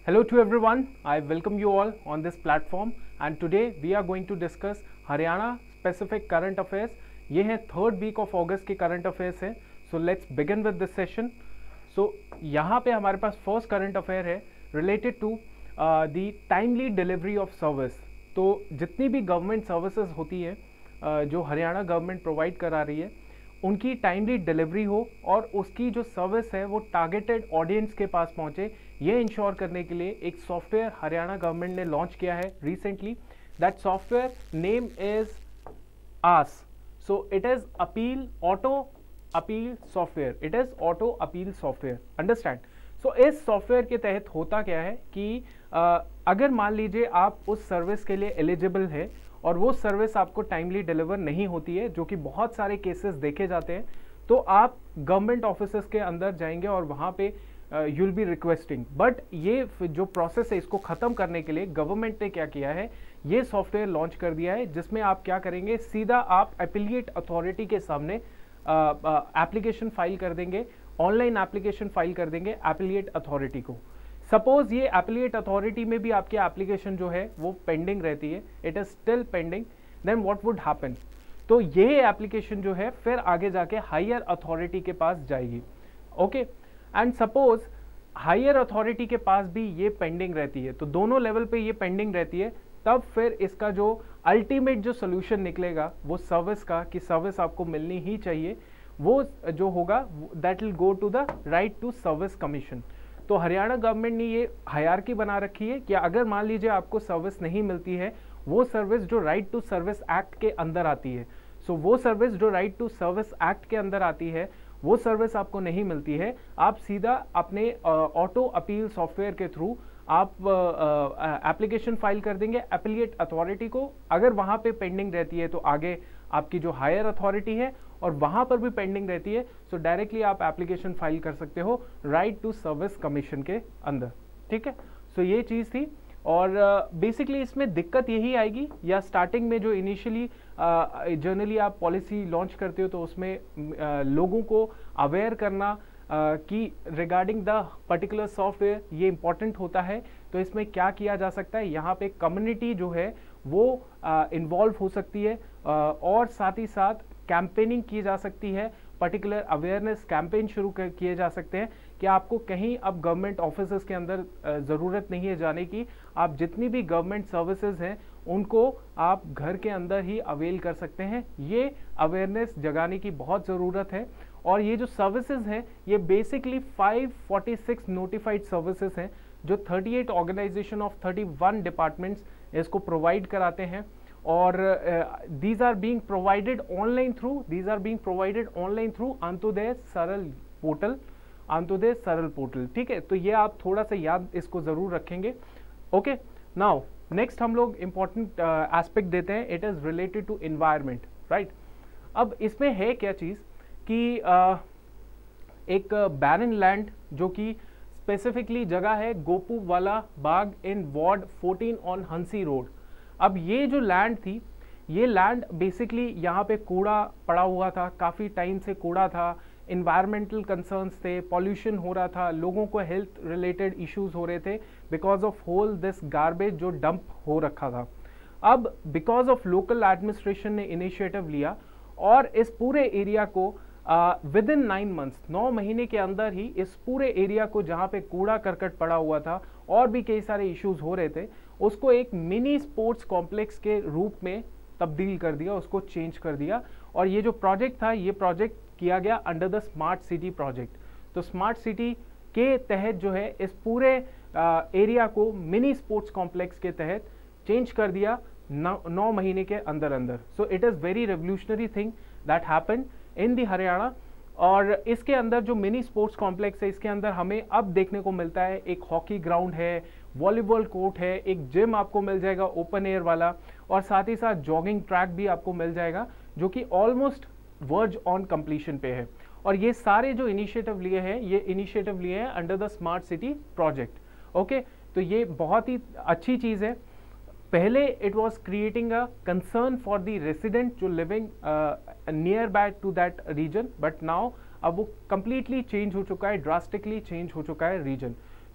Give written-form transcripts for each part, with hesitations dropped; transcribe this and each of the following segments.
Hello to everyone. I welcome you all on this platform and today we are going to discuss Haryana specific current affairs. ये है third week of अगस्त के current affairs है. So let's begin with this session. So यहाँ पे हमारे पास first current affair है related to the timely delivery of service. तो जितनी भी गवर्नमेंट सर्विसेज होती है जो हरियाणा गवर्नमेंट प्रोवाइड करा रही है उनकी टाइमली डिलीवरी हो और उसकी जो सर्विस है वो टारगेटेड ऑडियंस के पास पहुंचे, ये इंश्योर करने के लिए एक सॉफ्टवेयर हरियाणा गवर्नमेंट ने लॉन्च किया है recently. That software name is AAS. So it is auto appeal software. It is auto appeal software. Understand. So इस सॉफ्टवेयर के तहत होता क्या है कि अगर मान लीजिए आप उस सर्विस के लिए एलिजिबल है और वो सर्विस आपको टाइमली डिलीवर नहीं होती है, जो कि बहुत सारे केसेस देखे जाते हैं, तो आप गवर्नमेंट ऑफिसेस के अंदर जाएंगे और वहाँ पे you will be requesting. But ये जो प्रोसेस है इसको ख़त्म करने के लिए गवर्नमेंट ने क्या किया है, ये सॉफ्टवेयर लॉन्च कर दिया है जिसमें आप क्या करेंगे, सीधा आप एपिलिएट अथॉरिटी के सामने एप्लीकेशन फाइल कर देंगे, ऑनलाइन एप्लीकेशन फाइल कर देंगे एपिलिएट अथॉरिटी को. सपोज ये एपिलिएट अथॉरिटी में भी आपकी एप्लीकेशन जो है वो पेंडिंग रहती है, it is still pending, then what would happen. तो ये एप्लीकेशन जो है फिर आगे जाके हायर अथॉरिटी के पास जाएगी. Okay. And suppose higher authority के पास भी ये पेंडिंग रहती है, तो दोनों लेवल पे ये पेंडिंग रहती है, तब फिर इसका जो अल्टीमेट जो सोल्यूशन निकलेगा वो सर्विस का, कि सर्विस आपको मिलनी ही चाहिए, वो जो होगा that will go to the right to service commission. तो हरियाणा गवर्नमेंट ने ये हायरार्की बना रखी है कि अगर मान लीजिए आपको सर्विस नहीं मिलती है, वो सर्विस जो राइट टू सर्विस एक्ट के अंदर आती है, सो वो सर्विस जो राइट टू सर्विस एक्ट के अंदर आती है वो सर्विस आपको नहीं मिलती है, आप सीधा अपने ऑटो अपील सॉफ्टवेयर के थ्रू आप एप्लीकेशन फाइल कर देंगे एपिलिएट अथॉरिटी को. अगर वहाँ पे पेंडिंग रहती है तो आगे आपकी जो हायर अथॉरिटी है, और वहाँ पर भी पेंडिंग रहती है सो डायरेक्टली आप एप्लीकेशन फाइल कर सकते हो राइट टू सर्विस कमीशन के अंदर. ठीक है. सो ये चीज़ थी. और बेसिकली इसमें दिक्कत यही आएगी, या स्टार्टिंग में जो इनिशियली जनरली आप पॉलिसी लॉन्च करते हो तो उसमें लोगों को अवेयर करना कि रिगार्डिंग द पर्टिकुलर सॉफ्टवेयर ये इंपॉर्टेंट होता है. तो इसमें क्या किया जा सकता है, यहाँ पे कम्युनिटी जो है वो इन्वॉल्व हो सकती है, और साथ ही साथ कैंपेनिंग की जा सकती है, पर्टिकुलर अवेयरनेस कैंपेन शुरू किए जा सकते हैं कि आपको कहीं अब गवर्नमेंट ऑफिसेस के अंदर ज़रूरत नहीं है जाने की, आप जितनी भी गवर्नमेंट सर्विसेज हैं उनको आप घर के अंदर ही अवेल कर सकते हैं. ये अवेयरनेस जगाने की बहुत ज़रूरत है. और ये जो सर्विसेज हैं ये बेसिकली 546 नोटिफाइड सर्विसेज हैं जो 38 ऑर्गेनाइजेशन ऑफ 31 डिपार्टमेंट्स इसको प्रोवाइड कराते हैं. और these are being provided online through Antyodaya सरल पोर्टल. ठीक है. तो ये आप थोड़ा सा याद इसको जरूर रखेंगे. ओके. नाउ नेक्स्ट हम लोग इंपॉर्टेंट एस्पेक्ट देते हैं, it is related to environment. Right. अब इसमें है क्या चीज कि एक बैरन लैंड जो कि स्पेसिफिकली जगह है गोपू वाला बाग in ward 14 on Hansi road. अब ये जो लैंड थी, ये लैंड बेसिकली यहाँ पे कूड़ा पड़ा हुआ था, काफ़ी टाइम से कूड़ा था, इन्वायरमेंटल कंसर्न्स थे, पॉल्यूशन हो रहा था, लोगों को हेल्थ रिलेटेड इश्यूज हो रहे थे because of whole this garbage जो डंप हो रखा था. अब बिकॉज ऑफ लोकल एडमिनिस्ट्रेशन ने इनिशिएटिव लिया और इस पूरे एरिया को विद इन 9 months 9 महीने के अंदर ही इस पूरे एरिया को जहाँ पे कूड़ा करकट पड़ा हुआ था और भी कई सारे इश्यूज हो रहे थे, उसको एक मिनी स्पोर्ट्स कॉम्प्लेक्स के रूप में तब्दील कर दिया, उसको चेंज कर दिया. और ये जो प्रोजेक्ट था, ये प्रोजेक्ट किया गया under the smart city project. तो स्मार्ट सिटी के तहत जो है इस पूरे एरिया को मिनी स्पोर्ट्स कॉम्प्लेक्स के तहत चेंज कर दिया 9 महीने के अंदर अंदर. So it is very revolutionary thing that happened in the Haryana. और इसके अंदर जो मिनी स्पोर्ट्स कॉम्प्लेक्स है, इसके अंदर हमें अब देखने को मिलता है एक हॉकी ग्राउंड है, वॉलीबॉल कोर्ट है, एक जिम आपको मिल जाएगा ओपन एयर वाला, और साथ ही साथ जॉगिंग ट्रैक भी आपको मिल जाएगा जो कि ऑलमोस्ट वर्ज ऑन कंप्लीशन पे है. और ये सारे जो इनिशिएटिव लिए हैं, ये इनिशिएटिव लिए हैं under the smart city project. Okay. तो ये बहुत ही अच्छी चीज़ है. पहले it was creating a concern for the resident जो living near by to that region, but now अब वो कंप्लीटली चेंज हो चुका है, ड्रास्टिकली चेंज हो चुका है रीजन.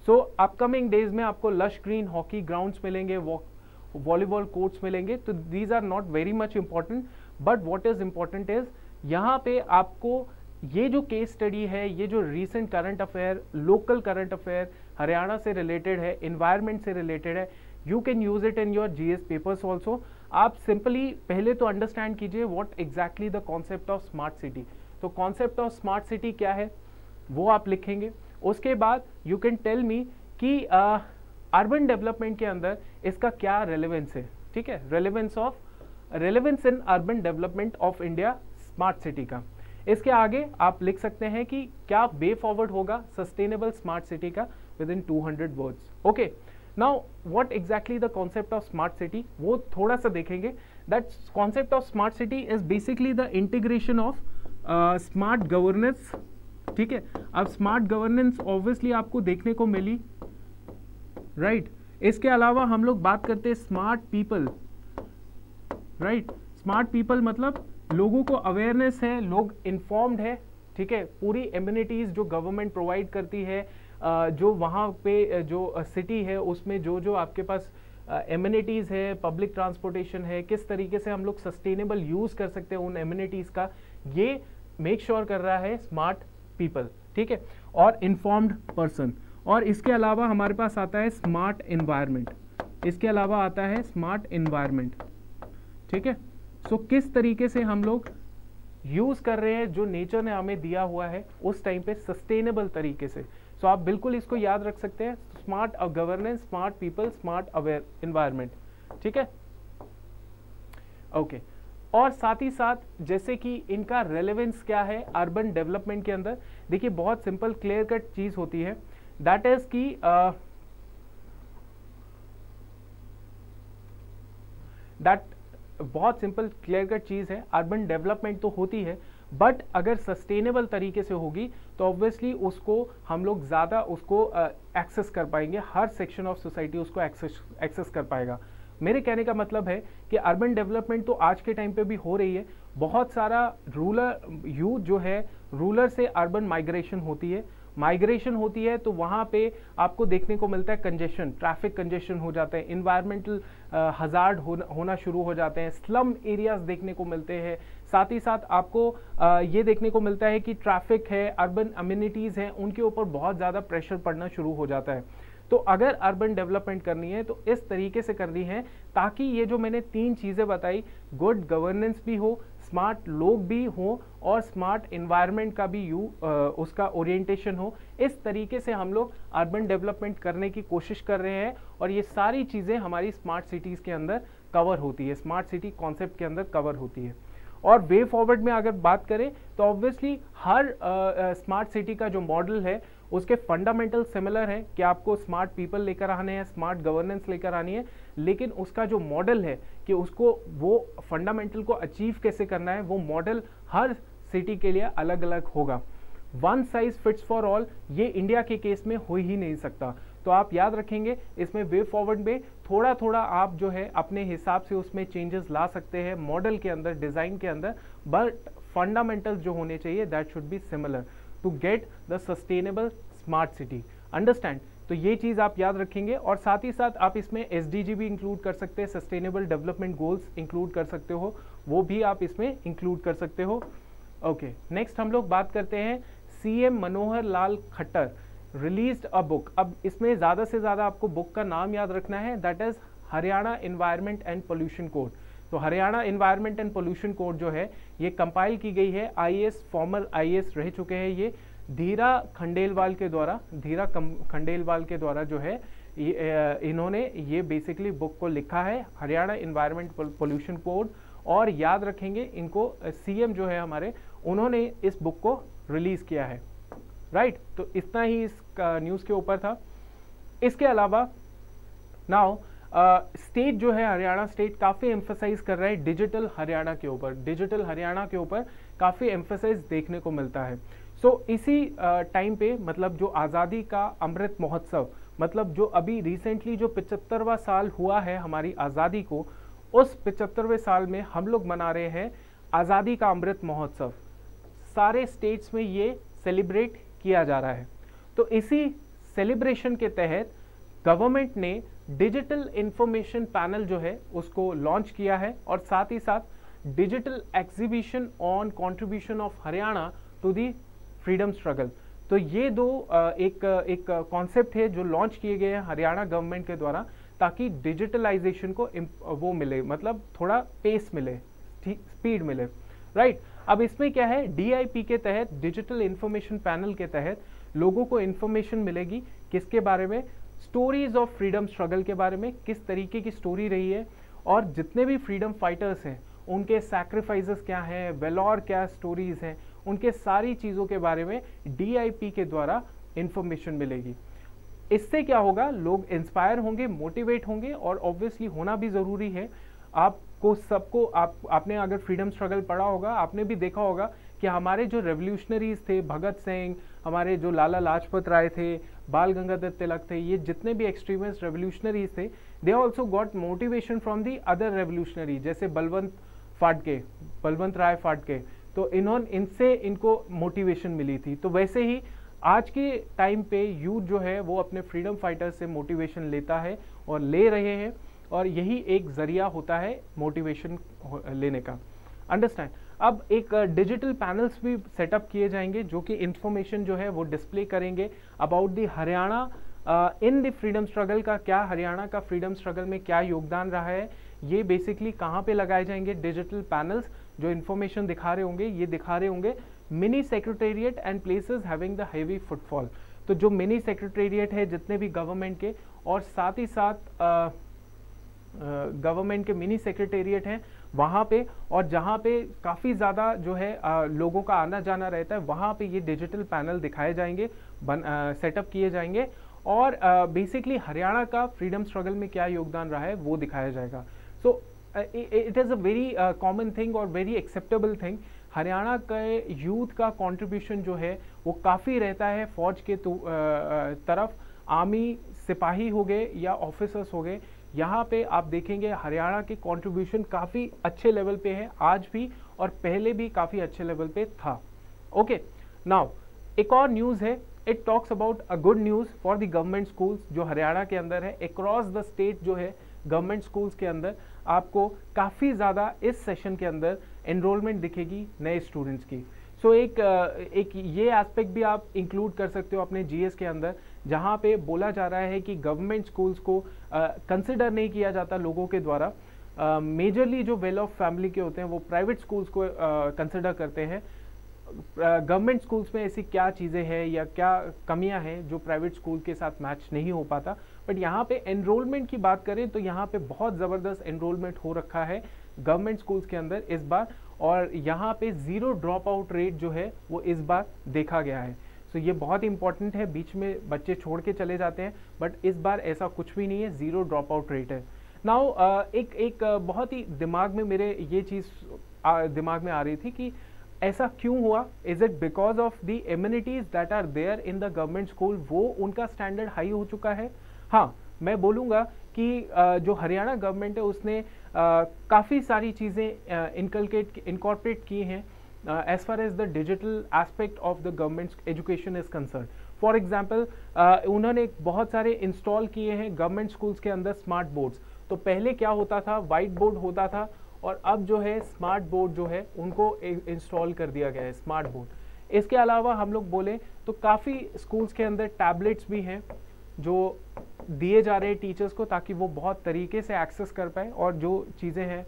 सो अपकमिंग डेज में आपको लश ग्रीन हॉकी ग्राउंड्स मिलेंगे, वॉलीबॉल कोर्ट्स मिलेंगे। तो these are not very much important, but what is important is यहाँ पे आपको ये जो केस स्टडी है, ये जो recent current affair, local current affair Haryana से रिलेटेड है, इन्वायरमेंट से रिलेटेड है, you can use it in your GS papers also. आप सिंपली पहले तो अंडरस्टैंड कीजिए what exactly the concept of smart city. तो कॉन्सेप्ट ऑफ स्मार्ट सिटी क्या है वो आप लिखेंगे। उसके बाद यू कैन टेल मी कि अर्बन डेवलपमेंट के अंदर इसका क्या रेलेवेंस है, ठीक है, relevance in urban development of India smart city का। इसके आगे आप लिख सकते हैं कि क्या वे फॉरवर्ड होगा सस्टेनेबल स्मार्ट सिटी का within 200 words. Okay, now what exactly the concept of smart city वो थोड़ा सा देखेंगे। That concept of smart city is basically the integration of smart governance, ठीक है। अब स्मार्ट गवर्नेंस ऑब्वियसली आपको देखने को मिली, राइट। इसके अलावा हम लोग बात करते हैं smart people, right. Smart people मतलब लोगों को अवेयरनेस है, लोग इन्फॉर्म्ड है, ठीक है। पूरी एम्यूनिटीज जो गवर्नमेंट प्रोवाइड करती है, जो वहाँ पे जो सिटी है उसमें जो जो आपके पास एम्यूनिटीज है, पब्लिक ट्रांसपोर्टेशन है, किस तरीके से हम लोग सस्टेनेबल यूज कर सकते हैं उन एम्यूनिटीज का, ये मेक श्योर कर रहा है स्मार्ट पीपल, ठीक है, और इन्फॉर्म्ड पर्सन। और इसके अलावा हमारे पास आता है स्मार्ट इन्वायरमेंट, इसके अलावा आता है स्मार्ट इन्वायरमेंट, ठीक है। सो किस तरीके से हम लोग यूज कर रहे हैं जो नेचर ने हमें दिया हुआ है उस टाइम पे सस्टेनेबल तरीके से। सो आप बिल्कुल इसको याद रख सकते हैं, smart governance, smart people, smart aware environment, ठीक है, ओके। और साथ ही साथ जैसे कि इनका रेलेवेंस क्या है अर्बन डेवलपमेंट के अंदर, देखिए बहुत सिंपल क्लियर कट चीज होती है, दैट इज कि बहुत सिंपल क्लियर कट चीज है, अर्बन डेवलपमेंट तो होती है बट अगर सस्टेनेबल तरीके से होगी तो ऑब्वियसली उसको हम लोग ज़्यादा उसको एक्सेस कर पाएंगे, हर सेक्शन ऑफ सोसाइटी उसको एक्सेस कर पाएगा। मेरे कहने का मतलब है कि अर्बन डेवलपमेंट तो आज के टाइम पे भी हो रही है, बहुत सारा रूरल यूथ जो है रूरल से अर्बन माइग्रेशन होती है, तो वहाँ पे आपको देखने को मिलता है कंजेशन, ट्रैफिक कंजेशन हो जाते हैं, इन्वायरमेंटल हजार्ड होना शुरू हो जाते हैं, स्लम एरियाज देखने को मिलते हैं, साथ ही साथ आपको ये देखने को मिलता है कि ट्रैफिक है, अर्बन अम्यूनिटीज़ हैं, उनके ऊपर बहुत ज़्यादा प्रेशर पड़ना शुरू हो जाता है। तो अगर अर्बन डेवलपमेंट करनी है तो इस तरीके से करनी है ताकि ये जो मैंने 3 चीज़ें बताई, गुड गवर्नेंस भी हो, स्मार्ट लोग भी हो और स्मार्ट इन्वायरमेंट का भी उसका ओरिएंटेशन हो। इस तरीके से हम लोग अर्बन डेवलपमेंट करने की कोशिश कर रहे हैं और ये सारी चीज़ें हमारी स्मार्ट सिटीज़ के अंदर कवर होती है, स्मार्ट सिटी कॉन्सेप्ट के अंदर कवर होती है। और वे फॉरवर्ड में अगर बात करें तो ऑब्वियसली हर स्मार्ट सिटी का जो मॉडल है उसके फंडामेंटल सिमिलर है कि आपको स्मार्ट पीपल लेकर आने हैं, स्मार्ट गवर्नेंस लेकर आनी है, लेकिन उसका जो मॉडल है कि उसको वो फंडामेंटल को अचीव कैसे करना है, वो मॉडल हर सिटी के लिए अलग अलग होगा। One size fits for all ये इंडिया के केस में हो ही नहीं सकता। तो आप याद रखेंगे इसमें वे फॉरवर्ड में थोड़ा थोड़ा आप जो है अपने हिसाब से उसमें चेंजेस ला सकते हैं मॉडल के अंदर, डिज़ाइन के अंदर, बट फंडामेंटल्स जो होने चाहिए that should be similar to get the sustainable smart city. Understand? तो ये चीज़ आप याद रखेंगे और साथ ही साथ आप इसमें SDG भी इंक्लूड कर सकते हैं, सस्टेनेबल डेवलपमेंट गोल्स इंक्लूड कर सकते हो, वो भी आप इसमें इंक्लूड कर सकते हो। ओके, नेक्स्ट हम लोग बात करते हैं CM Manohar Lal Khattar released a book. अब इसमें ज़्यादा से ज़्यादा आपको बुक का नाम याद रखना है, that is Haryana environment and pollution code. तो Haryana environment and pollution code जो है ये कंपाइल की गई है, IAS फॉर्मर IAS रह चुके हैं ये धीरा खंडेलवाल के द्वारा जो है इन्होंने ये बेसिकली बुक को लिखा है, हरियाणा इन्वायरमेंट पोल्यूशन कोड। और याद रखेंगे इनको CM जो है हमारे, उन्होंने इस बुक को रिलीज किया है, राइट। तो इतना ही इस न्यूज़ के ऊपर था। इसके अलावा नाउ स्टेट जो है हरियाणा स्टेट काफ़ी एम्फसाइज कर रहा है डिजिटल हरियाणा के ऊपर, काफ़ी एम्फसाइज देखने को मिलता है। सो इसी टाइम पे मतलब जो आज़ादी का अमृत महोत्सव, मतलब जो अभी रिसेंटली जो 75वां साल हुआ है हमारी आज़ादी को, उस 75वें साल में हम लोग मना रहे हैं आज़ादी का अमृत महोत्सव। सारे स्टेट्स में ये सेलिब्रेट किया जा रहा है। तो इसी सेलिब्रेशन के तहत गवर्नमेंट ने डिजिटल इंफॉर्मेशन पैनल जो है उसको लॉन्च किया है और साथ ही साथ digital exhibition on contribution of Haryana to the freedom struggle. तो ये दो एक कॉन्सेप्ट है जो लॉन्च किए गए हैं हरियाणा गवर्नमेंट के द्वारा, ताकि डिजिटलाइजेशन को वो मिले, मतलब थोड़ा पेस मिले, स्पीड मिले, राइट। अब इसमें क्या है, DIP के तहत, डिजिटल इंफॉर्मेशन पैनल के तहत लोगों को इंफॉर्मेशन मिलेगी किसके बारे में, स्टोरीज ऑफ फ्रीडम स्ट्रगल के बारे में, किस तरीके की स्टोरी रही है और जितने भी फ्रीडम फाइटर्स हैं उनके सैक्रिफाइसेस क्या हैं, वेलोर क्या स्टोरीज हैं, उनके सारी चीज़ों के बारे में DIP के द्वारा इंफॉर्मेशन मिलेगी। इससे क्या होगा, लोग इंस्पायर होंगे, मोटिवेट होंगे और ऑब्वियसली होना भी ज़रूरी है। आपको सबको आपने अगर फ्रीडम स्ट्रगल पढ़ा होगा, आपने भी देखा होगा कि हमारे जो रेवोल्यूशनरीज थे, भगत सिंह, हमारे जो लाला लाजपत राय थे, बाल गंगाधर तिलक थे, ये जितने भी एक्सट्रीमिस्ट रेवोल्यूशनरीज थे, they also got motivation from the other revolutionary, जैसे बलवंत राय फाड़के। तो इनसे इनको मोटिवेशन मिली थी। तो वैसे ही आज के टाइम पे यूथ जो है वो अपने फ्रीडम फाइटर्स से मोटिवेशन लेता है और ले रहे हैं, और यही एक जरिया होता है मोटिवेशन लेने का। अंडरस्टैंड। अब एक डिजिटल पैनल्स भी सेटअप किए जाएंगे जो कि इंफॉर्मेशन जो है वो डिस्प्ले करेंगे about the Haryana in the freedom struggle का, क्या हरियाणा का फ्रीडम स्ट्रगल में क्या योगदान रहा है। ये बेसिकली कहाँ पे लगाए जाएंगे डिजिटल पैनल्स, जो इन्फॉर्मेशन दिखा रहे होंगे, ये दिखा रहे होंगे mini secretariat and places having the heavy footfall. तो जो मिनी सेक्रेटेरिएट है जितने भी गवर्नमेंट के, और साथ ही साथ गवर्नमेंट के मिनी सेक्रेटेरिएट हैं वहाँ पे, और जहाँ पे काफ़ी ज़्यादा जो है लोगों का आना जाना रहता है, वहाँ पे ये डिजिटल पैनल दिखाए जाएंगे, सेटअप किए जाएंगे, और बेसिकली हरियाणा का फ्रीडम स्ट्रगल में क्या योगदान रहा है वो दिखाया जाएगा। So it is a very common thing और वेरी एक्सेप्टेबल थिंग। हरियाणा के यूथ का कंट्रीब्यूशन जो है वो काफ़ी रहता है फौज के तरफ, आर्मी सिपाही हो गए या ऑफिसर्स हो गए, यहाँ पे आप देखेंगे हरियाणा के कंट्रीब्यूशन काफ़ी अच्छे लेवल पे है आज भी, और पहले भी काफ़ी अच्छे लेवल पे था। ओके, नाउ एक और न्यूज़ है, it talks about a good news for the government schools जो हरियाणा के अंदर है। अक्रॉस द स्टेट जो है गवर्नमेंट स्कूल्स के अंदर आपको काफ़ी ज़्यादा इस सेशन के अंदर एनरोलमेंट दिखेगी नए स्टूडेंट्स की। सो एक ये एस्पेक्ट भी आप इंक्लूड कर सकते हो अपने GS के अंदर, जहाँ पे बोला जा रहा है कि गवर्नमेंट स्कूल्स को कंसिडर नहीं किया जाता लोगों के द्वारा। मेजरली जो वेल ऑफ फैमिली के होते हैं वो प्राइवेट स्कूल्स को कंसिडर करते हैं। गवर्नमेंट स्कूल्स में ऐसी क्या चीज़ें हैं या क्या कमियां हैं जो प्राइवेट स्कूल के साथ मैच नहीं हो पाता। बट यहाँ पे एनरोलमेंट की बात करें तो यहाँ पे बहुत ज़बरदस्त एनरोलमेंट हो रखा है गवर्नमेंट स्कूल्स के अंदर इस बार, और यहाँ पे ज़ीरो ड्रॉप आउट रेट जो है वो इस बार देखा गया है। सो ये बहुत इंपॉर्टेंट है, बीच में बच्चे छोड़ के चले जाते हैं, बट इस बार ऐसा कुछ भी नहीं है, ज़ीरो ड्रॉप आउट रेट है। नाउ एक बहुत ही दिमाग में मेरे ये चीज़ दिमाग में आ रही थी कि ऐसा क्यों हुआ। Is it because of the amenities that are there in the government school, वो उनका स्टैंडर्ड हाई हो चुका है। हाँ, मैं बोलूँगा कि जो हरियाणा गवर्नमेंट है उसने काफ़ी सारी चीज़ें इनकॉर्पोरेट की हैं as far as the digital aspect of the government education is concern. For example उन्होंने बहुत सारे इंस्टॉल किए हैं गवर्नमेंट स्कूल्स के अंदर स्मार्ट बोर्ड्स। तो पहले क्या होता था, वाइट बोर्ड होता था, और अब जो है स्मार्ट बोर्ड जो है उनको इंस्टॉल कर दिया गया है, स्मार्ट बोर्ड। इसके अलावा हम लोग बोले तो काफ़ी स्कूल्स के अंदर टैबलेट्स भी हैं जो दिए जा रहे हैं टीचर्स को, ताकि वो बहुत तरीके से एक्सेस कर पाए और जो चीज़ें हैं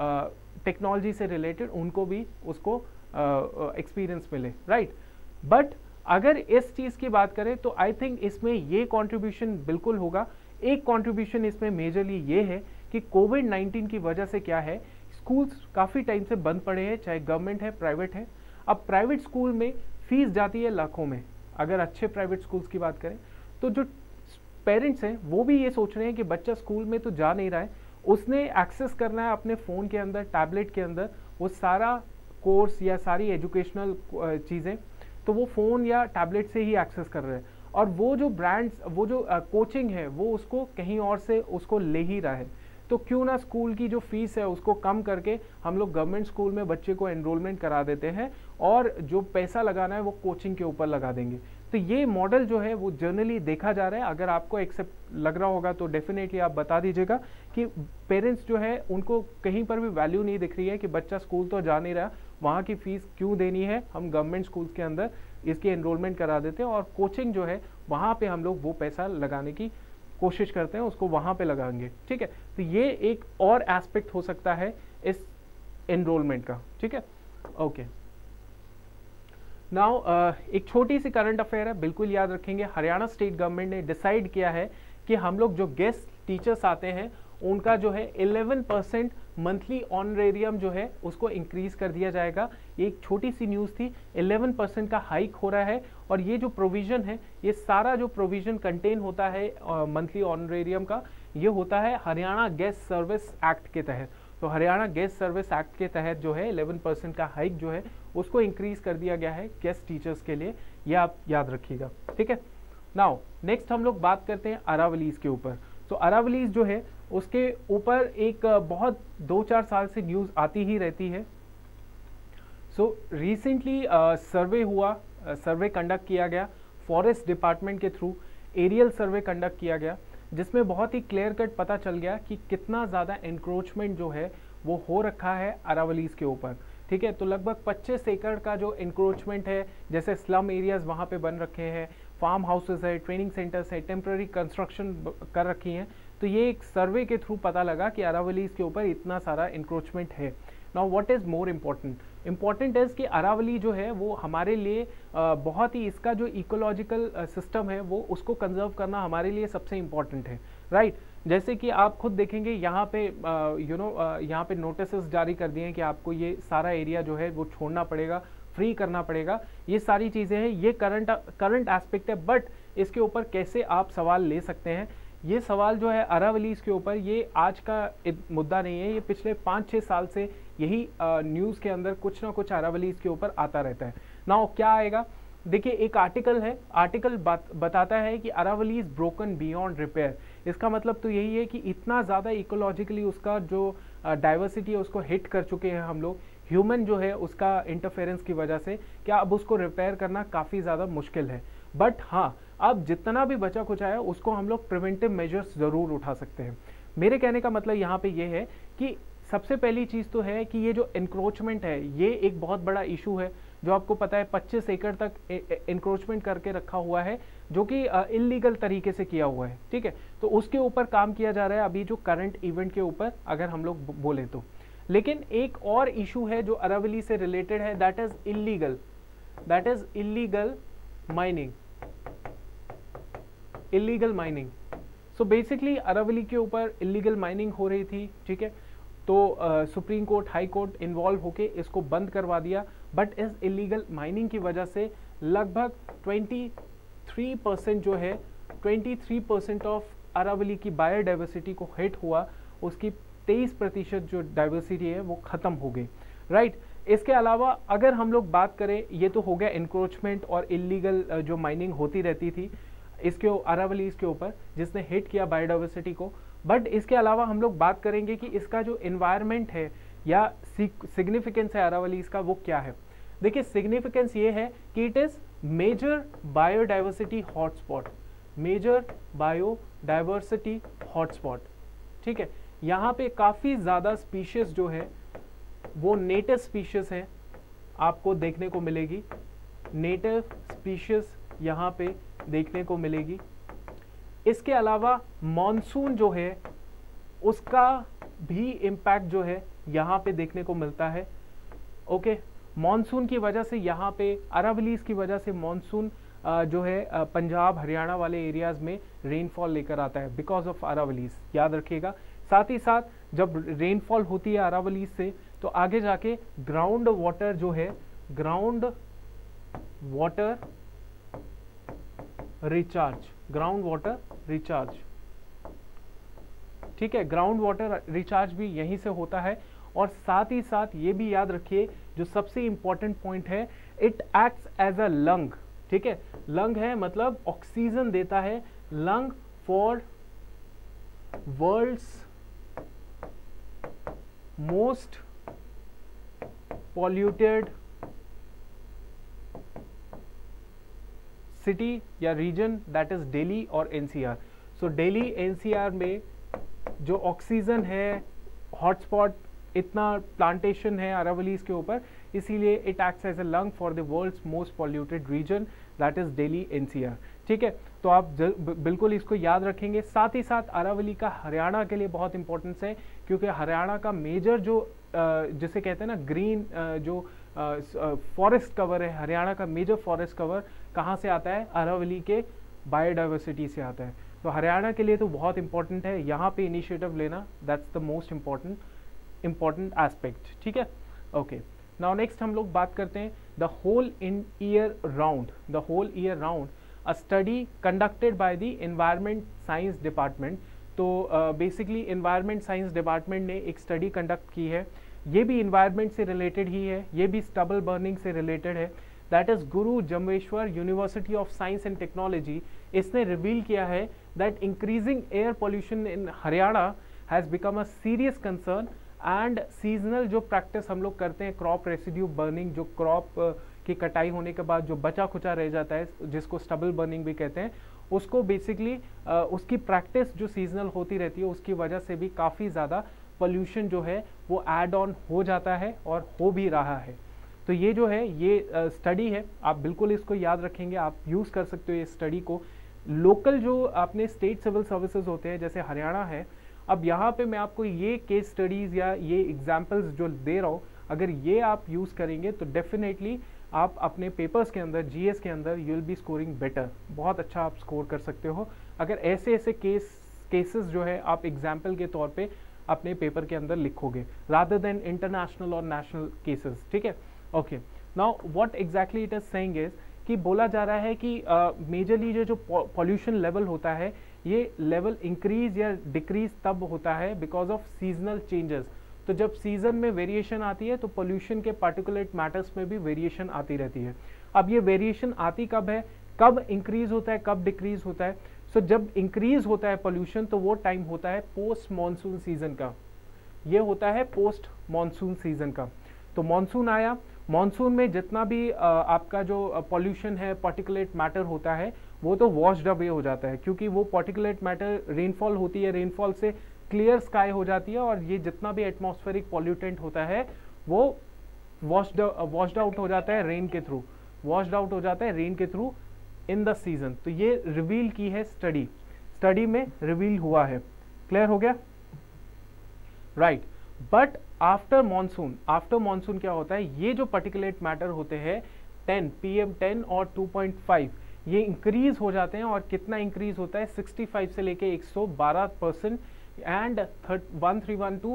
टेक्नोलॉजी से रिलेटेड उनको भी उसको एक्सपीरियंस मिले, राइट। बट अगर इस चीज़ की बात करें तो आई थिंक इसमें ये कंट्रीब्यूशन बिल्कुल होगा। एक कंट्रीब्यूशन इसमें मेजरली ये है कि कोविड-19 की वजह से क्या है, स्कूल्स काफ़ी टाइम से बंद पड़े हैं, चाहे गवर्नमेंट है प्राइवेट है। अब प्राइवेट स्कूल में फीस जाती है लाखों में, अगर अच्छे प्राइवेट स्कूल्स की बात करें तो जो पेरेंट्स हैं वो भी ये सोच रहे हैं कि बच्चा स्कूल में तो जा नहीं रहा है, उसने एक्सेस करना है अपने फ़ोन के अंदर, टैबलेट के अंदर वो सारा कोर्स या सारी एजुकेशनल चीज़ें, तो वो फ़ोन या टैबलेट से ही एक्सेस कर रहे हैं। और वो जो ब्रांड्स, वो जो कोचिंग है वो उसको कहीं और से उसको ले ही रहा है। तो क्यों ना स्कूल की जो फीस है उसको कम करके हम लोग गवर्नमेंट स्कूल में बच्चे को एनरोलमेंट करा देते हैं, और जो पैसा लगाना है वो कोचिंग के ऊपर लगा देंगे। तो ये मॉडल जो है वो जनरली देखा जा रहा है। अगर आपको एक्सेप्ट लग रहा होगा तो डेफिनेटली आप बता दीजिएगा कि पेरेंट्स जो है उनको कहीं पर भी वैल्यू नहीं दिख रही है कि बच्चा स्कूल तो जा नहीं रहा, वहाँ की फीस क्यों देनी है, हम गवर्नमेंट स्कूल्स के अंदर इसकी एनरोलमेंट करा देते हैं और कोचिंग जो है वहाँ पे हम लोग वो पैसा लगाने की कोशिश करते हैं, उसको वहाँ पे लगाएंगे। ठीक है, तो ये एक और एस्पेक्ट हो सकता है इस एनरोलमेंट का। ठीक है, ओके। नाउ एक छोटी सी करंट अफेयर है, बिल्कुल याद रखेंगे। हरियाणा स्टेट गवर्नमेंट ने डिसाइड किया है कि हम लोग जो गेस्ट टीचर्स आते हैं उनका जो है 11% मंथली ऑनरेरियम जो है उसको इंक्रीज कर दिया जाएगा। ये एक छोटी सी न्यूज़ थी, 11% का हाइक हो रहा है। और ये जो प्रोविज़न है, ये सारा जो प्रोविज़न कंटेन होता है मंथली ऑनरेरियम का, ये होता है हरियाणा गेस्ट सर्विस एक्ट के तहत। तो हरियाणा गेस्ट सर्विस एक्ट के तहत जो है 11% का हाइक जो है उसको इंक्रीज कर दिया गया है गेस्ट टीचर्स के लिए, ये आप याद रखिएगा। ठीक है, नाउ नेक्स्ट हम लोग बात करते हैं अरावलीज के ऊपर। तो अरावलीज जो है उसके ऊपर एक बहुत 2-4 साल से न्यूज़ आती ही रहती है। सो रिसेंटली सर्वे हुआ, सर्वे कंडक्ट किया गया फॉरेस्ट डिपार्टमेंट के थ्रू, एरियल सर्वे कंडक्ट किया गया, जिसमें बहुत ही क्लियर कट पता चल गया कि कितना ज़्यादा इंक्रोचमेंट जो है वो हो रखा है अरावलीज के ऊपर। ठीक है, तो लगभग 25 एकड़ का जो इंक्रोचमेंट है, जैसे स्लम एरियाज वहाँ पे बन रखे हैं, फार्म हाउसेज है, ट्रेनिंग सेंटर्स है, टेम्प्रेरी कंस्ट्रक्शन कर रखी हैं। तो ये एक सर्वे के थ्रू पता लगा कि अरावलीज के ऊपर इतना सारा इंक्रोचमेंट है। Now what is more important is कि अरावली जो है वो हमारे लिए बहुत ही, इसका जो इकोलॉजिकल सिस्टम है वो उसको कंजर्व करना हमारे लिए सबसे इम्पॉर्टेंट है, राइट। जैसे कि आप खुद देखेंगे यहाँ पे यहाँ पे नोटिसेस जारी कर दिए हैं कि आपको ये सारा एरिया जो है वो छोड़ना पड़ेगा, फ्री करना पड़ेगा। ये सारी चीज़ें हैं, ये करंट एस्पेक्ट है, बट इसके ऊपर कैसे आप सवाल ले सकते हैं, ये सवाल जो है अरावलीज के ऊपर, ये आज का मुद्दा नहीं है, ये पिछले 5-6 साल से यही न्यूज़ के अंदर कुछ ना कुछ अरावलीज के ऊपर आता रहता है। नाउ क्या आएगा, देखिए एक आर्टिकल है, आर्टिकल बताता है कि अरावलीज ब्रोकन बियॉन्ड रिपेयर। इसका मतलब तो यही है कि इतना ज़्यादा इकोलॉजिकली उसका जो डाइवर्सिटी है उसको हिट कर चुके हैं हम लोग, ह्यूमन जो है उसका इंटरफेरेंस की वजह से, क्या अब उसको रिपेयर करना काफ़ी ज़्यादा मुश्किल है। बट हाँ, अब जितना भी बचा कुछ आया उसको हम लोग प्रिवेंटिव मेजर्स ज़रूर उठा सकते हैं। मेरे कहने का मतलब यहाँ पे ये है कि सबसे पहली चीज़ तो है कि ये जो इंक्रोचमेंट है ये एक बहुत बड़ा इशू है, जो आपको पता है 25 एकड़ तक इंक्रोचमेंट करके रखा हुआ है, जो कि इलीगल तरीके से किया हुआ है। ठीक है, तो उसके ऊपर काम किया जा रहा है अभी जो करंट इवेंट के ऊपर अगर हम लोग बोलें तो। लेकिन एक और इशू है जो अरावली से रिलेटेड है, that is illegal mining. So basically Aravalli के ऊपर इलीगल माइनिंग हो रही थी। ठीक है, तो supreme court, high court involve होके इसको बंद करवा दिया। बट इस इलीगल माइनिंग की वजह से लगभग 23% जो है, 23% ऑफ अरावली की बायोडाइवर्सिटी को हिट हुआ, उसकी 23% जो डाइवर्सिटी है वो ख़त्म हो गई, राइट। इसके अलावा अगर हम लोग बात करें, ये तो हो गया इंक्रोचमेंट और इलीगल जो माइनिंग होती रहती थी इसके अरावलीज के ऊपर, जिसने हिट किया बायोडाइवर्सिटी को। बट इसके अलावा हम लोग बात करेंगे कि इसका जो इन्वायरमेंट है या सिग्निफिकेंस है अरावलीज का, वो क्या है। देखिए सिग्निफिकेंस ये है कि it is major biodiversity hotspot, major biodiversity hotspot. ठीक है, यहाँ पे काफ़ी ज़्यादा स्पीशीज़ जो है वो नेटिव स्पीशीज़ है, आपको देखने को मिलेगी, नेटिव स्पीशीज़ यहाँ पे देखने को मिलेगी। इसके अलावा मॉनसून जो है उसका भी इम्पैक्ट जो है यहाँ पे देखने को मिलता है। ओके, मॉनसून की वजह से यहाँ पे अरावलीज की वजह से मॉनसून जो है पंजाब हरियाणा वाले एरियाज में रेनफॉल लेकर आता है बिकॉज ऑफ अरावलीज, याद रखिएगा। साथ ही साथ जब रेनफॉल होती है अरावलीज से तो आगे जाके ग्राउंड वाटर जो है, ग्राउंड वाटर रिचार्ज, ठीक है, ग्राउंड वाटर रिचार्ज भी यहीं से होता है। और साथ ही साथ ये भी याद रखिए जो सबसे इंपॉर्टेंट पॉइंट है, it acts as a lung. ठीक है, लंग है मतलब ऑक्सीजन देता है, lung for world's most polluted city या रीजन दैट इज दिल्ली और एनसीआर। सो दिल्ली एनसीआर में जो ऑक्सीजन है, हॉटस्पॉट, इतना प्लांटेशन है अरावलीज के ऊपर, इसीलिए it acts as a lung for the world's most polluted region that is Delhi NCR. ठीक है, तो आप बिल्कुल इसको याद रखेंगे। साथ ही साथ अरावली का हरियाणा के लिए बहुत इंपॉर्टेंस है, क्योंकि हरियाणा का मेजर जो जिसे कहते हैं ना ग्रीन जो फॉरेस्ट कवर है, हरियाणा का मेजर फॉरेस्ट कवर कहाँ से आता है? अरावली के बायोडाइवर्सिटी से आता है। तो हरियाणा के लिए तो बहुत इंपॉर्टेंट है यहाँ पे इनिशिएटिव लेना, that's the most important aspect. ठीक है, ओके। नाउ नेक्स्ट हम लोग बात करते हैं the whole year round a study conducted by the environment science department. तो बेसिकली एनवायरमेंट साइंस डिपार्टमेंट ने एक स्टडी कंडक्ट की है, ये भी इन्वायरमेंट से रिलेटेड ही है, ये भी स्टबल बर्निंग से रिलेटेड है। That is Guru Jambheshwar university of science and technology. इसने रिवील किया है that increasing air pollution in Haryana has become a serious concern and seasonal जो प्रैक्टिस हम लोग करते हैं, क्रॉप रेसिड्यू बर्निंग, जो क्रॉप की कटाई होने के बाद जो बचा खुचा रह जाता है, जिसको स्टबल बर्निंग भी कहते हैं, उसको बेसिकली उसकी प्रैक्टिस जो सीजनल होती रहती है, उसकी वजह से भी काफ़ी ज़्यादा पोल्यूशन जो है वो ऐड ऑन हो जाता है और हो भी रहा है। तो ये जो है ये स्टडी है, आप बिल्कुल इसको याद रखेंगे, आप यूज़ कर सकते हो ये स्टडी को। लोकल जो अपने स्टेट सिविल सर्विसेज होते हैं जैसे हरियाणा है, अब यहाँ पे मैं आपको ये केस स्टडीज़ या ये एग्जाम्पल्स जो दे रहा हूँ, अगर ये आप यूज़ करेंगे तो डेफिनेटली आप अपने पेपर्स के अंदर, जीएस के अंदर you will be scoring better, बहुत अच्छा आप स्कोर कर सकते हो अगर ऐसे ऐसे केसेस जो है आप एग्जाम्पल के तौर पे अपने पेपर के अंदर लिखोगे, रादर देन इंटरनेशनल और नेशनल केसेस। ठीक है, okay. Now what exactly it is saying is कि बोला जा रहा है कि मेजरली जो पॉल्यूशन लेवल होता है, ये लेवल इंक्रीज या डिक्रीज तब होता है बिकॉज ऑफ सीजनल चेंजेस। तो जब सीजन में वेरिएशन आती है तो पोल्यूशन के पार्टिकुलेट मैटर्स में भी वेरिएशन आती रहती है। अब ये वेरिएशन आती कब है, कब इंक्रीज होता है, कब डिक्रीज होता है? सो जब इंक्रीज होता है पोल्यूशन तो वो टाइम होता है पोस्ट मानसून सीजन का, ये होता है पोस्ट मानसून सीजन का। तो मानसून आया, मानसून में जितना भी आपका जो पॉल्यूशन है, पार्टिकुलेट मैटर होता है, वो तो वॉश्ड अवे हो जाता है, क्योंकि वो पार्टिकुलेट मैटर रेनफॉल होती है, रेनफॉल से क्लियर स्काई हो जाती है और ये जितना भी एटमॉस्फेरिक पॉल्यूटेंट होता है वो वॉश्ड आउट हो जाता है रेन के थ्रू, वॉश्ड आउट हो जाता है रेन के थ्रू इन द सीजन। तो ये रिवील की है स्टडी में रिवील हुआ है। क्लियर हो गया? राइट। बट आफ्टर मानसून क्या होता है, ये जो पर्टिकुलेट मैटर होते हैं 10 PM10 और 2.5 ये इंक्रीज हो जाते हैं, और कितना इंक्रीज होता है 65 से लेके 112% एंड 131 to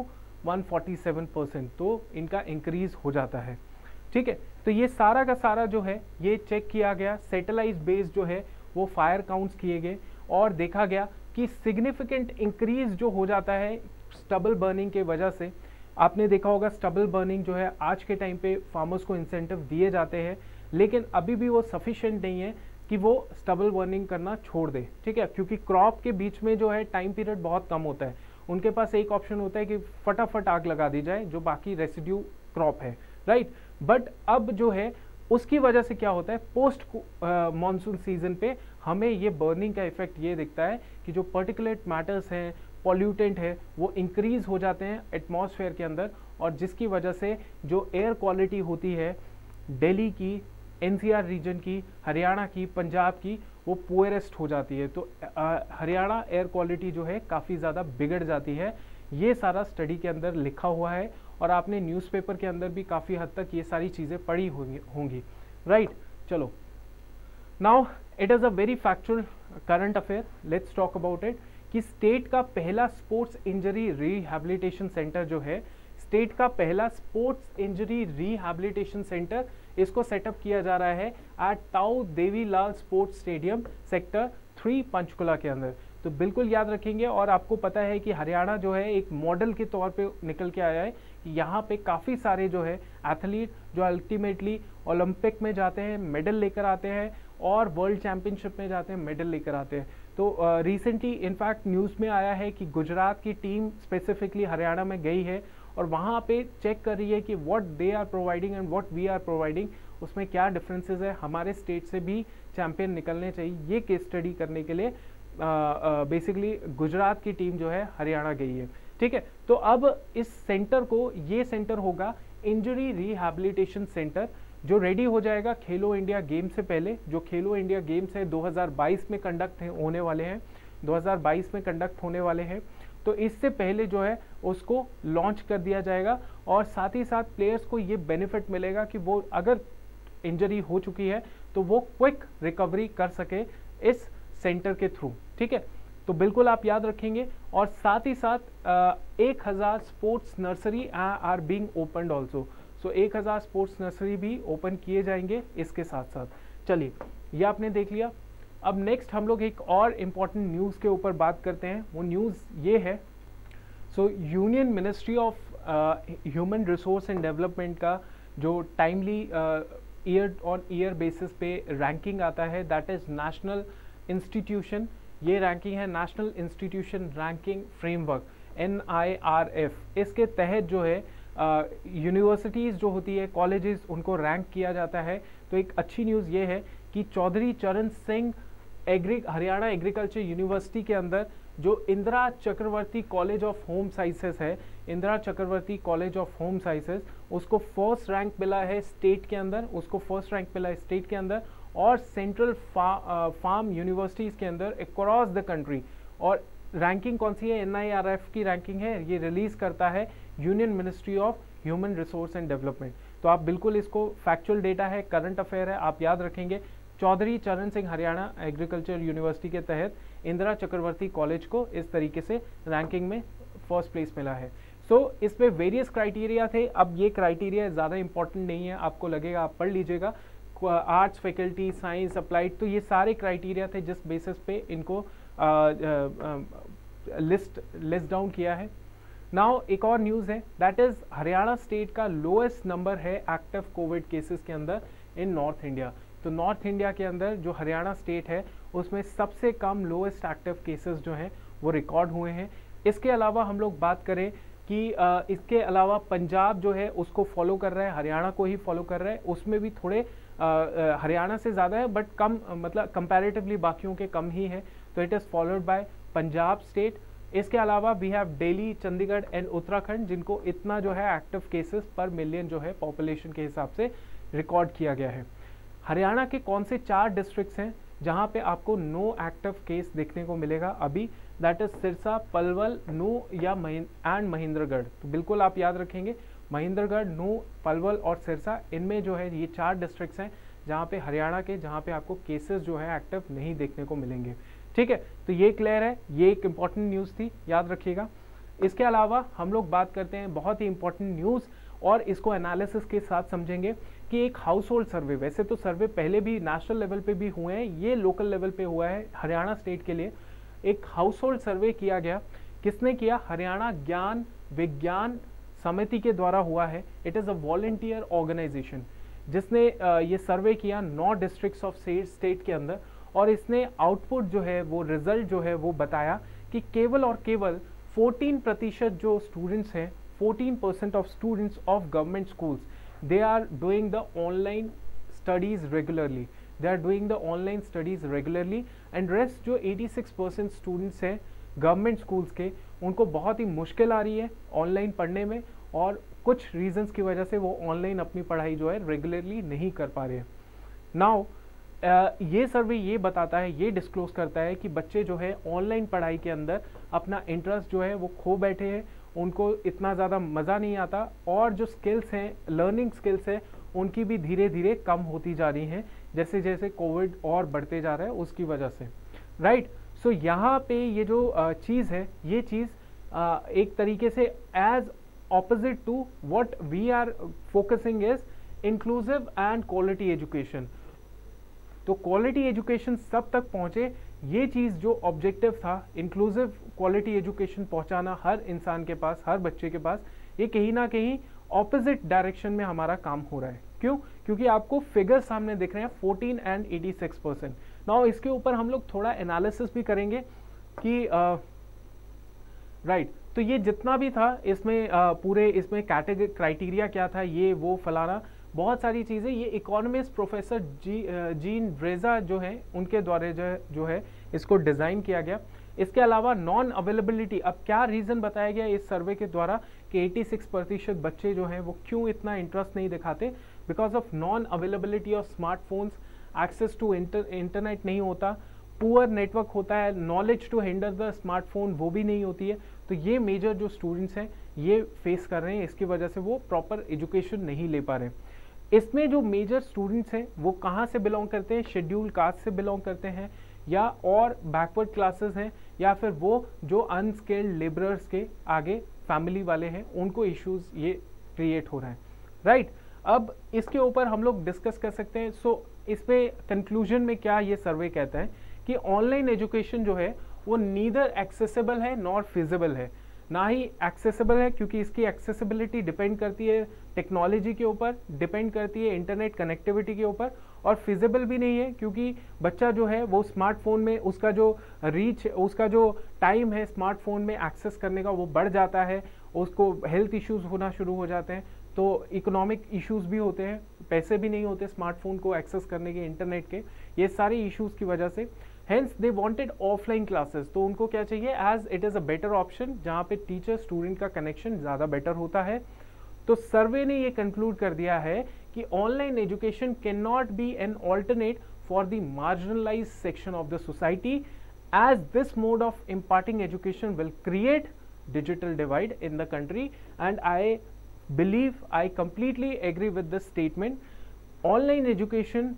147%, तो इनका इंक्रीज हो जाता है। ठीक है, तो ये सारा का सारा जो है ये चेक किया गया, सैटेलाइट बेस्ड जो है वो फायर काउंट्स किए गए और देखा गया कि सिग्निफिकेंट इंक्रीज जो हो जाता है स्टबल बर्निंग के वजह से। आपने देखा होगा स्टबल बर्निंग जो है आज के टाइम पे फार्मर्स को इंसेंटिव दिए जाते हैं, लेकिन अभी भी वो सफिशिएंट नहीं है कि वो स्टबल बर्निंग करना छोड़ दे। ठीक है, क्योंकि क्रॉप के बीच में जो है टाइम पीरियड बहुत कम होता है, उनके पास एक ऑप्शन होता है कि फटाफट आग लगा दी जाए जो बाकी रेसिड्यू क्रॉप है, राइट। बट अब जो है उसकी वजह से क्या होता है, पोस्ट मानसून सीजन पे हमें ये बर्निंग का इफेक्ट ये दिखता है कि जो पर्टिकुलेट मैटर्स हैं, पॉल्यूटेंट है, वो इंक्रीज हो जाते हैं एटमॉस्फेयर के अंदर, और जिसकी वजह से जो एयर क्वालिटी होती है दिल्ली की, एनसीआर रीजन की, हरियाणा की, पंजाब की, वो पुअरेस्ट हो जाती है। तो हरियाणा एयर क्वालिटी जो है काफ़ी ज़्यादा बिगड़ जाती है। ये सारा स्टडी के अंदर लिखा हुआ है और आपने न्यूज़पेपर के अंदर भी काफ़ी हद तक ये सारी चीज़ें पढ़ी होंगी, राइट। चलो, now it is a very factual current affair, let's talk about it कि स्टेट का पहला स्पोर्ट्स इंजरी रिहैबिलिटेशन सेंटर जो है, स्टेट का पहला स्पोर्ट्स इंजरी रिहैबिलिटेशन सेंटर, इसको सेटअप किया जा रहा है at Tau Devilal sports stadium sector 3 Panchkula के अंदर। तो बिल्कुल याद रखेंगे, और आपको पता है कि हरियाणा जो है एक मॉडल के तौर पे निकल के आया है कि यहाँ पे काफ़ी सारे जो है एथलीट जो अल्टीमेटली ओलंपिक में जाते हैं, मेडल लेकर आते हैं, और वर्ल्ड चैंपियनशिप में जाते हैं, मेडल लेकर आते हैं। तो रिसेंटली इनफैक्ट न्यूज़ में आया है कि गुजरात की टीम स्पेसिफिकली हरियाणा में गई है और वहाँ पे चेक कर रही है कि what they are providing and what we are providing, उसमें क्या डिफरेंसेस है, हमारे स्टेट से भी चैंपियन निकलने चाहिए, ये केस स्टडी करने के लिए बेसिकली गुजरात की टीम जो है हरियाणा गई है। ठीक है, तो अब इस सेंटर को, ये सेंटर होगा इंजरी रिहैबिलिटेशन सेंटर, जो रेडी हो जाएगा खेलो इंडिया गेम से पहले। जो खेलो इंडिया गेम्स है 2022 में कंडक्ट होने वाले हैं, 2022 में कंडक्ट होने वाले हैं, तो इससे पहले जो है उसको लॉन्च कर दिया जाएगा। और साथ ही साथ प्लेयर्स को ये बेनिफिट मिलेगा कि वो अगर इंजरी हो चुकी है तो वो क्विक रिकवरी कर सके इस सेंटर के थ्रू। ठीक है, तो बिल्कुल आप याद रखेंगे। और साथ ही साथ 1000 sports nursery are being opened also. So 1000 sports nursery भी ओपन किए जाएंगे इसके साथ साथ। चलिए, ये आपने देख लिया। अब नेक्स्ट हम लोग एक और इम्पॉर्टेंट न्यूज़ के ऊपर बात करते हैं। वो न्यूज़ ये है, so union ministry of human resource and development का जो timely year on year basis पे रैंकिंग आता है, दैट इज़ नेशनल इंस्टीट्यूशन, ये रैंकिंग है national institution ranking framework NIRF। इसके तहत जो है यूनिवर्सिटीज़ जो होती है, कॉलेजेस, उनको रैंक किया जाता है। तो एक अच्छी न्यूज़ ये है कि चौधरी चरण सिंह हरियाणा एग्रीकल्चर यूनिवर्सिटी के अंदर जो Indira Chakravarti college of home sciences है, Indira Chakravarti college of home sciences, उसको फर्स्ट रैंक मिला है स्टेट के अंदर, उसको फर्स्ट रैंक मिला है स्टेट के अंदर। और सेंट्रल फार्म यूनिवर्सिटीज़ के अंदर अक्रॉस द कंट्री। और रैंकिंग कौन सी है? NIRF की रैंकिंग है, ये रिलीज़ करता है union ministry of human resource and development. तो आप बिल्कुल इसको, फैक्चुअल डेटा है, करंट अफेयर है, आप याद रखेंगे। चौधरी चरण सिंह हरियाणा एग्रीकल्चर यूनिवर्सिटी के तहत इंदिरा चक्रवर्ती कॉलेज को इस तरीके से रैंकिंग में फर्स्ट प्लेस मिला है। सो इसमें वेरियस क्राइटेरिया थे। अब ये क्राइटेरिया ज़्यादा इंपॉर्टेंट नहीं है, आपको लगेगा, आप पढ़ लीजिएगा। आर्ट्स, फैकल्टी, साइंस, अप्लाइड, तो ये सारे क्राइटेरिया थे जिस बेसिस पे इनको लिस्ट डाउन किया है। नाउ एक और न्यूज़ है, दैट इज़ हरियाणा स्टेट का लोएस्ट नंबर है एक्टिव कोविड केसेस के अंदर इन नॉर्थ इंडिया। तो नॉर्थ इंडिया के अंदर जो हरियाणा स्टेट है उसमें सबसे कम लोएस्ट एक्टिव केसेस जो हैं वो रिकॉर्ड हुए हैं। इसके अलावा हम लोग बात करें कि इसके अलावा पंजाब जो है उसको फॉलो कर रहा है, हरियाणा को ही फॉलो कर रहा है, उसमें भी थोड़े हरियाणा से ज़्यादा है, बट कम, मतलब कंपैरेटिवली बाकियों के कम ही है। तो it is followed by Punjab state. इसके अलावा we have Delhi, Chandigarh and Uttarakhand, जिनको इतना जो है एक्टिव केसेस पर मिलियन जो है पॉपुलेशन के हिसाब से रिकॉर्ड किया गया है। हरियाणा के कौन से 4 डिस्ट्रिक्ट्स हैं जहां पे आपको नो एक्टिव केस देखने को मिलेगा अभी? दैट इज सिरसा, पलवल, नू या एंड महेंद्रगढ़। तो बिल्कुल आप याद रखेंगे, महेंद्रगढ़, नू, पलवल और सिरसा, इनमें जो है ये 4 डिस्ट्रिक्ट्स हैं जहां पे हरियाणा के, जहां पे आपको केसेस जो है एक्टिव नहीं देखने को मिलेंगे। ठीक है, तो ये क्लियर है, ये एक इंपॉर्टेंट न्यूज़ थी, याद रखिएगा। इसके अलावा हम लोग बात करते हैं बहुत ही इंपॉर्टेंट न्यूज़, और इसको एनालिसिस के साथ समझेंगे कि एक हाउस होल्ड सर्वे, वैसे तो सर्वे पहले भी नेशनल लेवल पे भी हुए हैं, ये लोकल लेवल पे हुआ है हरियाणा स्टेट के लिए। एक हाउस होल्ड सर्वे किया गया, किसने किया? हरियाणा ज्ञान विज्ञान समिति के द्वारा हुआ है। It is a volunteer organisation जिसने ये सर्वे किया 9 डिस्ट्रिक्ट्स ऑफ स्टेट के अंदर, और इसने आउटपुट जो है, वो रिजल्ट जो है वो बताया कि केवल और केवल 14% जो स्टूडेंट्स हैं, 14% of students of government schools, they are doing the online studies regularly. They are doing the online studies regularly, and rest जो 86% students हैं गवर्नमेंट स्कूल्स के, उनको बहुत ही मुश्किल आ रही है ऑनलाइन पढ़ने में, और कुछ रीजंस की वजह से वो ऑनलाइन अपनी पढ़ाई जो है रेगुलरली नहीं कर पा रहे हैं। नाउ ये सर्वे ये बताता है, ये डिस्क्लोज करता है कि बच्चे जो है ऑनलाइन पढ़ाई के अंदर अपना इंटरेस्ट जो है वो खो बैठे हैं, उनको इतना ज़्यादा मज़ा नहीं आता, और जो स्किल्स हैं, लर्निंग स्किल्स हैं, उनकी भी धीरे धीरे कम होती जा रही हैं जैसे जैसे कोविड और बढ़ते जा रहा है उसकी वजह से, राइट। सो यहाँ पे ये जो चीज़ है, ये चीज़ एक तरीके से as opposite to what we are focusing is inclusive and quality education. तो क्वालिटी एजुकेशन सब तक पहुँचे, ये चीज़ जो ऑब्जेक्टिव था, इंक्लूसिव क्वालिटी एजुकेशन पहुंचाना हर इंसान के पास, हर बच्चे के पास, ये कहीं ना कहीं ऑपोजिट डायरेक्शन में हमारा काम हो रहा है। क्यों? क्योंकि आपको फिगर सामने दिख रहे हैं 14 एंड 86%। नाउ इसके ऊपर हम लोग थोड़ा एनालिसिस भी करेंगे कि राइट, तो ये जितना भी था इसमें पूरे इसमें कैटेगरी क्राइटेरिया क्या था, ये वो फलाना, बहुत सारी चीज़ें, ये इकोनॉमिस्ट प्रोफेसर जीन ब्रेजा जो है उनके द्वारा जो है इसको डिज़ाइन किया गया। इसके अलावा नॉन अवेलेबिलिटी, अब क्या रीज़न बताया गया इस सर्वे के द्वारा कि 86% बच्चे जो हैं वो क्यों इतना इंटरेस्ट नहीं दिखाते, because of non availability of smartphones, access to internet नहीं होता, पुअर नेटवर्क होता है, knowledge to handle the smartphone वो भी नहीं होती है। तो ये मेजर जो स्टूडेंट्स हैं ये फेस कर रहे हैं, इसकी वजह से वो प्रॉपर एजुकेशन नहीं ले पा रहे। इसमें जो मेजर स्टूडेंट्स हैं वो कहाँ से बिलोंग करते हैं, शेड्यूल्ड कास्ट से बिलोंग करते हैं या और बैकवर्ड क्लासेस हैं, या फिर वो जो अनस्किल्ड लेबरर्स के आगे फैमिली वाले हैं, उनको इश्यूज ये क्रिएट हो रहे हैं, राइट। अब इसके ऊपर हम लोग डिस्कस कर सकते हैं। सो इस पे कंक्लूजन में क्या ये सर्वे कहता है कि ऑनलाइन एजुकेशन जो है वो नीदर एक्सेसिबल है नॉर फिजिबल है। ना ही एक्सेसिबल है क्योंकि इसकी एक्सेसिबिलिटी डिपेंड करती है टेक्नोलॉजी के ऊपर, डिपेंड करती है इंटरनेट कनेक्टिविटी के ऊपर, और फिजिबल भी नहीं है क्योंकि बच्चा जो है वो स्मार्टफोन में उसका जो रीच, उसका जो टाइम है स्मार्टफोन में एक्सेस करने का वो बढ़ जाता है, उसको हेल्थ इश्यूज होना शुरू हो जाते हैं, तो इकोनॉमिक इश्यूज भी होते हैं, पैसे भी नहीं होते स्मार्टफोन को एक्सेस करने के, इंटरनेट के, ये सारी इश्यूज की वजह से। Hence they wanted offline classes, तो उनको क्या चाहिए, as it is a better option जहाँ पे टीचर स्टूडेंट का कनेक्शन ज़्यादा बेटर होता है। तो सर्वे ने ये कंक्लूड कर दिया है कि online education can not be an alternate for the marginalised section of the society, as this mode of imparting education will create digital divide in the country, and I believe I completely agree with this statement. Online education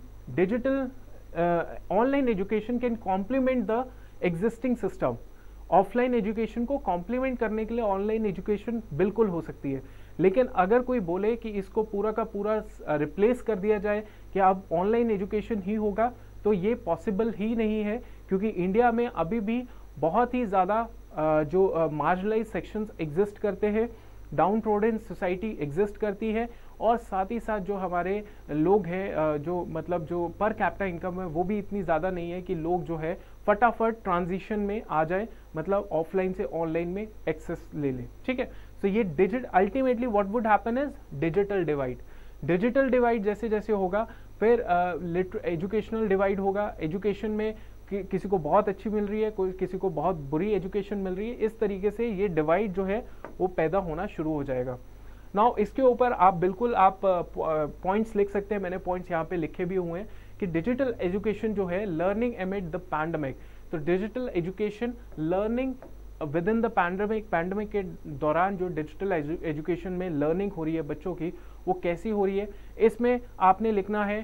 can complement the existing system. Offline education को complement करने के लिए online education बिल्कुल हो सकती है, लेकिन अगर कोई बोले कि इसको पूरा का पूरा रिप्लेस कर दिया जाए कि अब ऑनलाइन एजुकेशन ही होगा, तो ये पॉसिबल ही नहीं है, क्योंकि इंडिया में अभी भी बहुत ही ज़्यादा जो मार्जिनलाइज सेक्शंस एग्जिस्ट करते हैं, डाउन ट्रोडन सोसाइटी एग्जिस्ट करती है, और साथ ही साथ जो हमारे लोग हैं जो मतलब जो पर कैपिटा इनकम है वो भी इतनी ज़्यादा नहीं है कि लोग जो है फटाफट ट्रांजिशन में आ जाए, मतलब ऑफलाइन से ऑनलाइन में एक्सेस ले लें, ठीक है। सो ये ultimately what would happen is digital divide जैसे जैसे होगा, फिर एजुकेशनल डिवाइड होगा, एजुकेशन में किसी को बहुत अच्छी मिल रही है, कोई किसी को बहुत बुरी एजुकेशन मिल रही है, इस तरीके से ये डिवाइड जो है वो पैदा होना शुरू हो जाएगा। नाउ इसके ऊपर आप बिल्कुल आप पॉइंट्स लिख सकते हैं, मैंने पॉइंट्स यहाँ पे लिखे भी हुए हैं कि डिजिटल एजुकेशन जो है लर्निंग एमिड द पैंडेमिक, तो digital education learning within the pandemic के दौरान जो डिजिटल एजुकेशन में लर्निंग हो रही है बच्चों की, वो कैसी हो रही है, इसमें आपने लिखना है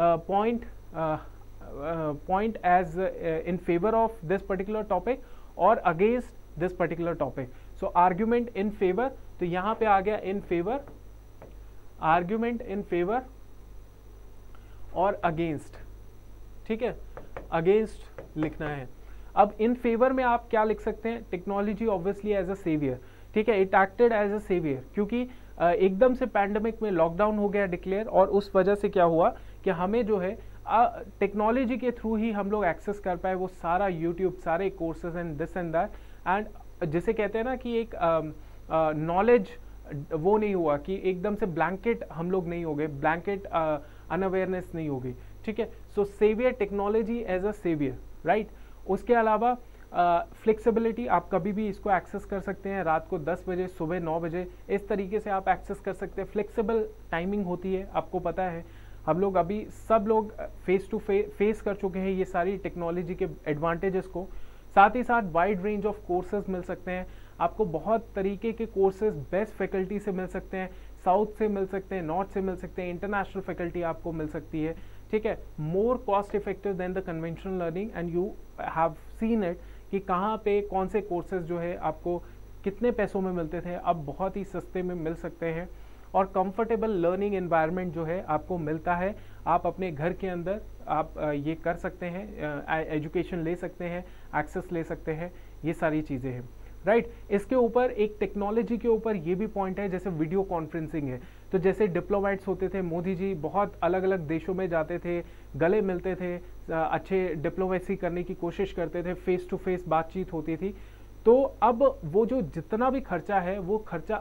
point as in favor of this particular topic or against this particular topic. So argument in favor, तो यहाँ पे आ गया in favor, argument in favor और against, ठीक है, against लिखना है। अब in favor में आप क्या लिख सकते हैं, technology obviously as a saviour, ठीक है, it acted as a saviour, क्योंकि एकदम से पैंडेमिक में लॉकडाउन हो गया डिक्लेयर, और उस वजह से क्या हुआ कि हमें जो है टेक्नोलॉजी के थ्रू ही हम लोग एक्सेस कर पाए वो सारा यूट्यूब, सारे courses and this and that, and जिसे कहते हैं ना कि एक नॉलेज वो नहीं हुआ कि एकदम से ब्लैंकेट हम लोग नहीं हो गए, ब्लैंकेट अनअवेयरनेस नहीं होगी, ठीक है। So saviour, technology as a saviour, right. उसके अलावा फ्लेक्सिबिलिटी, आप कभी भी इसको एक्सेस कर सकते हैं, रात को 10 बजे, सुबह 9 बजे, इस तरीके से आप एक्सेस कर सकते हैं। फ्लेक्सिबल टाइमिंग होती है, आपको पता है, हम लोग अभी सब लोग फेस टू फेस कर चुके हैं ये सारी टेक्नोलॉजी के एडवांटेजेस को। साथ ही साथ वाइड रेंज ऑफ कोर्सेज मिल सकते हैं आपको, बहुत तरीके के कोर्सेज बेस्ट फैकल्टी से मिल सकते हैं, साउथ से मिल सकते हैं, नॉर्थ से मिल सकते हैं, इंटरनेशनल फैकल्टी आपको मिल सकती है, ठीक है। More cost effective than the conventional learning, and you have seen it कि कहाँ पे कौन से कोर्सेज जो है आपको कितने पैसों में मिलते थे, अब बहुत ही सस्ते में मिल सकते हैं, और कंफर्टेबल लर्निंग एनवायरनमेंट जो है आपको मिलता है। आप अपने घर के अंदर आप ये कर सकते हैं, एजुकेशन ले सकते हैं, एक्सेस ले सकते हैं, ये सारी चीज़ें हैं, राइट। इसके ऊपर एक टेक्नोलॉजी के ऊपर ये भी पॉइंट है, जैसे वीडियो कॉन्फ्रेंसिंग है, तो जैसे डिप्लोमेट्स होते थे, मोदी जी बहुत अलग अलग देशों में जाते थे, गले मिलते थे, अच्छे डिप्लोमेसी करने की कोशिश करते थे, फेस टू फेस बातचीत होती थी, तो अब वो जो जितना भी खर्चा है वो खर्चा अब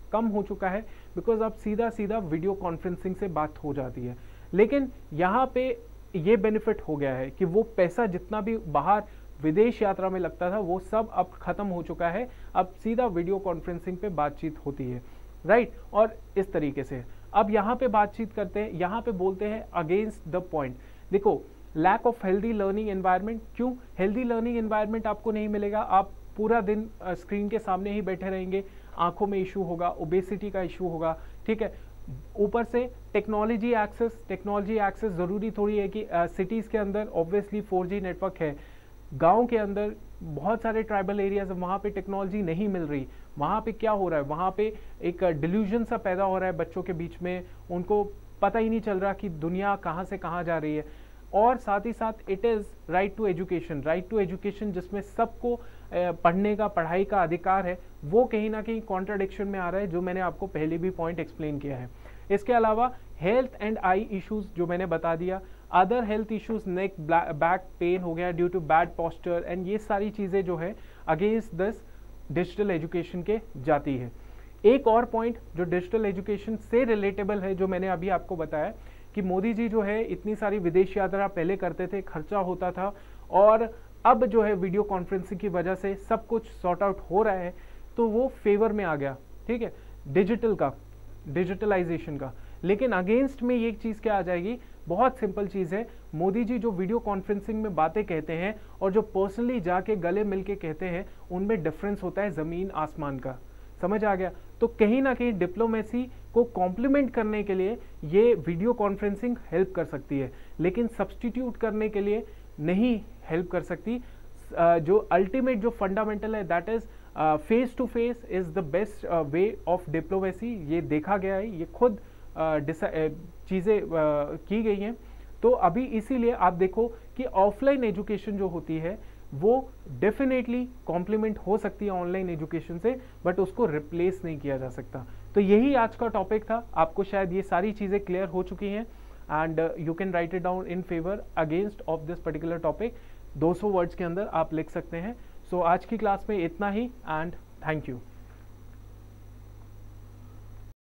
कम हो चुका है, बिकॉज अब सीधा सीधा वीडियो कॉन्फ्रेंसिंग से बात हो जाती है। लेकिन यहाँ पे ये बेनिफिट हो गया है कि वो पैसा जितना भी बाहर विदेश यात्रा में लगता था वो सब अब खत्म हो चुका है, अब सीधा वीडियो कॉन्फ्रेंसिंग पे बातचीत होती है, राइट। और इस तरीके से अब यहाँ पे बातचीत करते हैं, यहाँ पे बोलते हैं अगेंस्ट द पॉइंट। देखो, lack of healthy learning environment, क्यों हेल्दी लर्निंग एनवायरनमेंट आपको नहीं मिलेगा? आप पूरा दिन स्क्रीन के सामने ही बैठे रहेंगे, आंखों में इशू होगा, ओबेसिटी का इशू होगा, ठीक है। ऊपर से टेक्नोलॉजी एक्सेस ज़रूरी थोड़ी है कि सिटीज़ के अंदर ऑब्वियसली 4G नेटवर्क है, गांव के अंदर बहुत सारे ट्राइबल एरियाज, वहाँ पे टेक्नोलॉजी नहीं मिल रही। वहाँ पे क्या हो रहा है, वहाँ पे एक डिल्यूजन सा पैदा हो रहा है बच्चों के बीच में, उनको पता ही नहीं चल रहा कि दुनिया कहाँ से कहाँ जा रही है। और साथ ही साथ it is right to education जिसमें सबको पढ़ने का, पढ़ाई का अधिकार है, वो कहीं ना कहीं कॉन्ट्राडिक्शन में आ रहा है, जो मैंने आपको पहले भी पॉइंट एक्सप्लेन किया है। इसके अलावा हेल्थ एंड आई इश्यूज जो मैंने बता दिया, other health issues, neck back pain हो गया due to bad posture, and ये सारी चीज़ें जो है अगेंस्ट दिस डिजिटल एजुकेशन के जाती है। एक और पॉइंट जो डिजिटल एजुकेशन से रिलेटेबल है, जो मैंने अभी आपको बताया कि मोदी जी जो है इतनी सारी विदेश यात्रा पहले करते थे, खर्चा होता था, और अब जो है वीडियो कॉन्फ्रेंसिंग की वजह से सब कुछ सॉर्ट आउट हो रहा है, तो वो फेवर में आ गया, ठीक है, डिजिटलाइजेशन का। लेकिन अगेंस्ट में ये चीज़ क्या आ जाएगी? बहुत सिंपल चीज़ है, मोदी जी जो वीडियो कॉन्फ्रेंसिंग में बातें कहते हैं और जो पर्सनली जाके गले मिल के कहते हैं, उनमें डिफरेंस होता है ज़मीन आसमान का। समझ आ गया? तो कहीं ना कहीं डिप्लोमेसी को कॉम्प्लीमेंट करने के लिए ये वीडियो कॉन्फ्रेंसिंग हेल्प कर सकती है, लेकिन सब्सटीट्यूट करने के लिए नहीं हेल्प कर सकती। जो अल्टीमेट जो फंडामेंटल है, that is face to face is the best way of diplomacy. ये देखा गया है, ये खुद चीज़ें की गई हैं। तो अभी इसीलिए आप देखो कि ऑफलाइन एजुकेशन जो होती है वो डेफिनेटली कॉम्प्लीमेंट हो सकती है ऑनलाइन एजुकेशन से, बट उसको रिप्लेस नहीं किया जा सकता। तो यही आज का टॉपिक था। आपको शायद ये सारी चीज़ें क्लियर हो चुकी हैं, and you can write it down in favour against of this particular topic. 200 words के अंदर आप लिख सकते हैं। सो आज की क्लास में इतना ही, एंड थैंक यू।